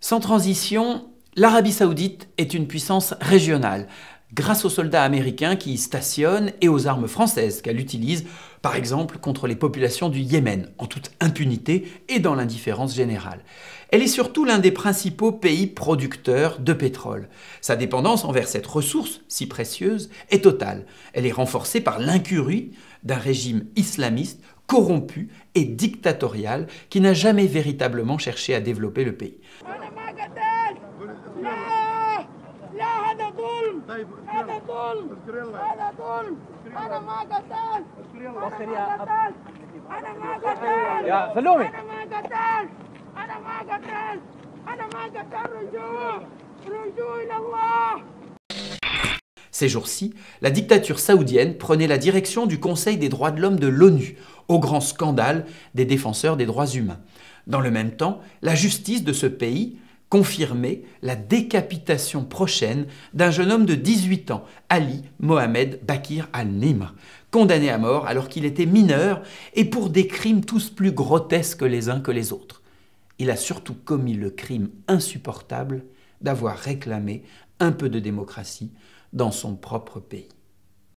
Sans transition, l'Arabie Saoudite est une puissance régionale, grâce aux soldats américains qui y stationnent et aux armes françaises qu'elle utilise, par exemple contre les populations du Yémen, en toute impunité et dans l'indifférence générale. Elle est surtout l'un des principaux pays producteurs de pétrole. Sa dépendance envers cette ressource si précieuse est totale. Elle est renforcée par l'incurie d'un régime islamiste corrompu et dictatorial qui n'a jamais véritablement cherché à développer le pays. Ces jours-ci, la dictature saoudienne prenait la direction du Conseil des droits de l'homme de l'ONU, au grand scandale des défenseurs des droits humains. Dans le même temps, la justice de ce pays confirmait la décapitation prochaine d'un jeune homme de 18 ans, Ali Mohamed Bakir al-Nimr, condamné à mort alors qu'il était mineur et pour des crimes tous plus grotesques les uns que les autres. Il a surtout commis le crime insupportable d'avoir réclamé un peu de démocratie dans son propre pays.